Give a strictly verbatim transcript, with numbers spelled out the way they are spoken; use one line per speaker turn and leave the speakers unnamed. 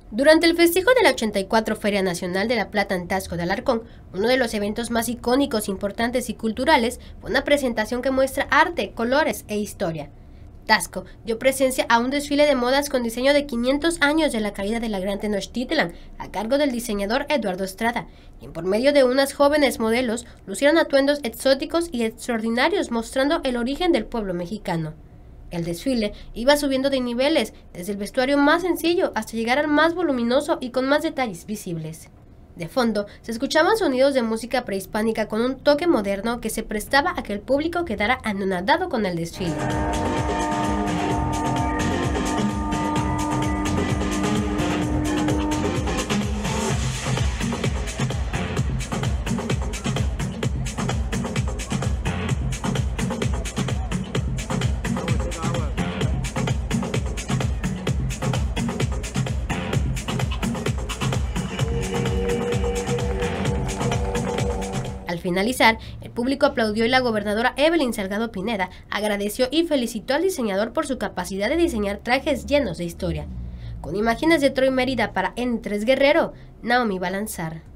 Durante el festejo de la ochenta y cuatro Feria Nacional de la Plata en Taxco de Alarcón, uno de los eventos más icónicos, importantes y culturales, fue una presentación que muestra arte, colores e historia. Taxco dio presencia a un desfile de modas con diseño de quinientos años de la caída de la Gran Tenochtitlan, a cargo del diseñador Eduardo Estrada, quien por medio de unas jóvenes modelos lucieron atuendos exóticos y extraordinarios mostrando el origen del pueblo mexicano. El desfile iba subiendo de niveles, desde el vestuario más sencillo hasta llegar al más voluminoso y con más detalles visibles. De fondo, se escuchaban sonidos de música prehispánica con un toque moderno que se prestaba a que el público quedara anonadado con el desfile. Al finalizar, el público aplaudió y la gobernadora Evelyn Salgado Pineda agradeció y felicitó al diseñador por su capacidad de diseñar trajes llenos de historia. Con imágenes de Troy Mérida para N tres Guerrero, Naomi Balanzar.